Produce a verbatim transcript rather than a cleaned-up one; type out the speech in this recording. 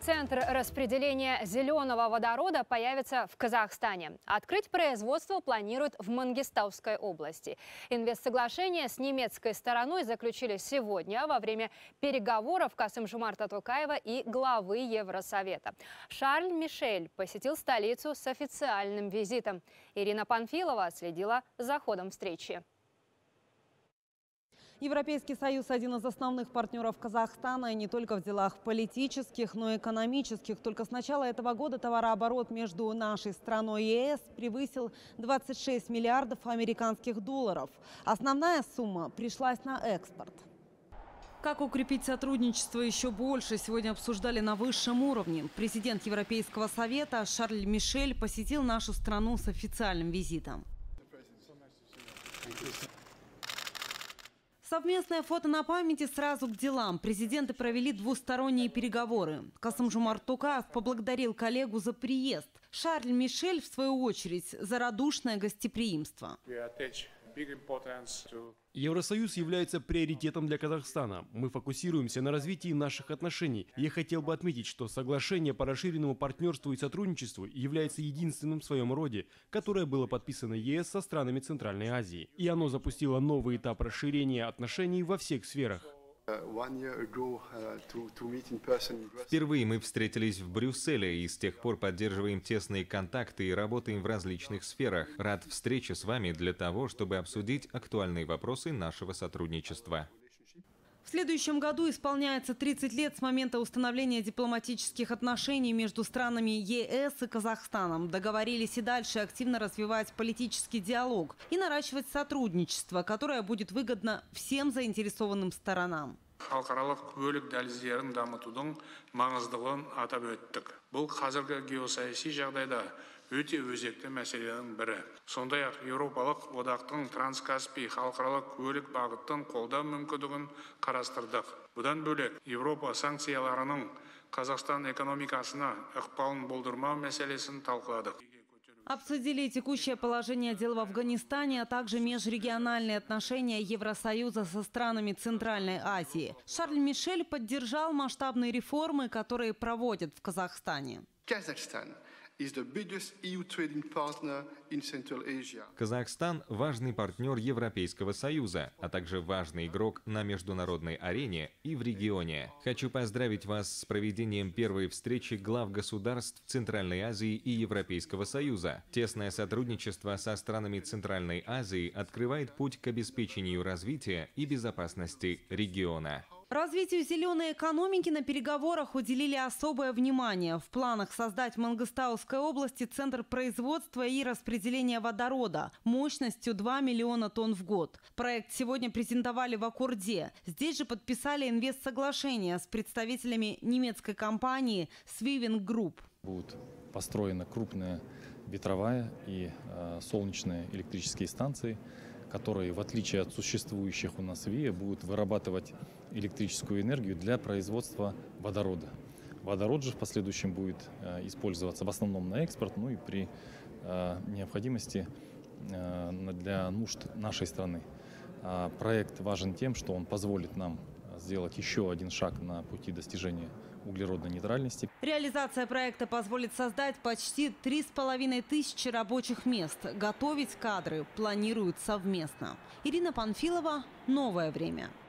Центр распределения зеленого водорода появится в Казахстане. Открыть производство планируют в Мангистауской области. Инвестсоглашение с немецкой стороной заключили сегодня во время переговоров Касым-Жомарта Токаева и главы Евросовета. Шарль Мишель посетил столицу с официальным визитом. Ирина Панфилова следила за ходом встречи. Европейский Союз – один из основных партнеров Казахстана и не только в делах политических, но и экономических. Только с начала этого года товарооборот между нашей страной и ЕС превысил двадцать шесть миллиардов американских долларов. Основная сумма пришлась на экспорт. Как укрепить сотрудничество еще больше, сегодня обсуждали на высшем уровне. Президент Европейского Совета Шарль Мишель посетил нашу страну с официальным визитом. Совместное фото на памяти сразу к делам. Президенты провели двусторонние переговоры. Касым-Жомарт Токаев поблагодарил коллегу за приезд. Шарль Мишель, в свою очередь, за радушное гостеприимство. Евросоюз является приоритетом для Казахстана. Мы фокусируемся на развитии наших отношений. Я хотел бы отметить, что соглашение по расширенному партнерству и сотрудничеству является единственным в своем роде, которое было подписано ЕС со странами Центральной Азии. И оно запустило новый этап расширения отношений во всех сферах. Впервые мы встретились в Брюсселе и с тех пор поддерживаем тесные контакты и работаем в различных сферах. Рад встрече с вами для того, чтобы обсудить актуальные вопросы нашего сотрудничества. В следующем году исполняется тридцать лет с момента установления дипломатических отношений между странами ЕС и Казахстаном. Договорились и дальше активно развивать политический диалог и наращивать сотрудничество, которое будет выгодно всем заинтересованным сторонам. Халықаралық көлік дәліздерін дамытудың маңыздылығын атап өттік. Бұл қазіргі геосаяси жағдайда өте өзекті мәселенің бірі. Сондай-ақ Еуропалық одақтың Транскаспий халықаралық көлік бағыттың қолдау мүмкіндігін қарастырдық. Бұдан бөлек Еуропа санкцияларының Қазақстан экономикасына ықпалын болдырмау мәселесін талқыладық. Обсудили текущее положение дел в Афганистане, а также межрегиональные отношения Евросоюза со странами Центральной Азии. Шарль Мишель поддержал масштабные реформы, которые проводят в Казахстане. Казахстан – важный партнер Европейского Союза, а также важный игрок на международной арене и в регионе. Хочу поздравить вас с проведением первой встречи глав государств Центральной Азии и Европейского Союза. Тесное сотрудничество со странами Центральной Азии открывает путь к обеспечению развития и безопасности региона. Развитию зеленой экономики на переговорах уделили особое внимание. В планах создать в Мангистауской области центр производства и распределения водорода мощностью два миллиона тонн в год. Проект сегодня презентовали в Аккорде. Здесь же подписали инвестсоглашение с представителями немецкой компании Swiving Group. Будет построена крупная ветровая и э, солнечные электрические станции, которые, в отличие от существующих у нас ВИА, будут вырабатывать электрическую энергию для производства водорода. Водород же в последующем будет э, использоваться в основном на экспорт, ну и при э, необходимости э, для нужд нашей страны. А проект важен тем, что он позволит нам сделать еще один шаг на пути достижения углеродной нейтральности. Реализация проекта позволит создать почти три с половиной тысячи рабочих мест. Готовить кадры планируют совместно. Ирина Панфилова, «Новое время».